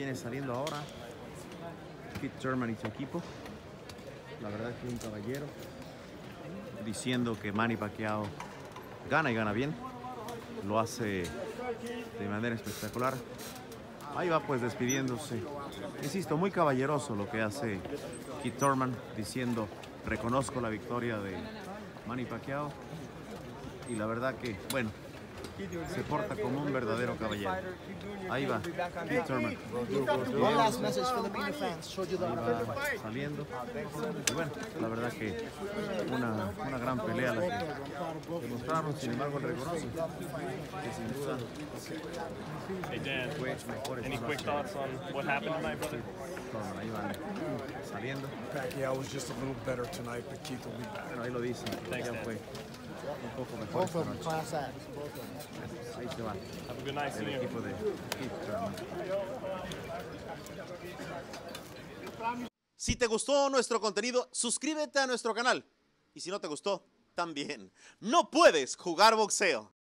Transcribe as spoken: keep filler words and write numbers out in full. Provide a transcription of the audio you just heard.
viene saliendo ahora Keith Thurman y su equipo. La verdad que un caballero, diciendo que Manny Pacquiao gana y gana bien. Lo hace de manera espectacular. Ahí va pues despidiéndose. Insisto, muy caballeroso lo que hace Keith Thurman, diciendo reconozco la victoria de Manny Pacquiao. Y la verdad que, bueno, se porta como un verdadero caballero. Ahí va Keith Thurman. One last message Filipino fans. Showed you the Ahí va saliendo. Y bueno, la verdad que una, una gran pelea la que, que mostraron. Sin embargo, el reconoce que sin duda Hey Dan, fue mejor. any quick thoughts on what happened tonight, brother? Thurman, ahí van saliendo. Pacquiao was just a little better tonight, but Keith will be back. Bueno, ahí lo dicen. Thanks, Ya Dan. fue un poco mejor both esta of them noche. class acts. Both of them. Ahí se va Have a good night. See el you. equipo de Keith Thurman. Si te gustó nuestro contenido, suscríbete a nuestro canal. Y si no te gustó, también. No puedes jugar boxeo.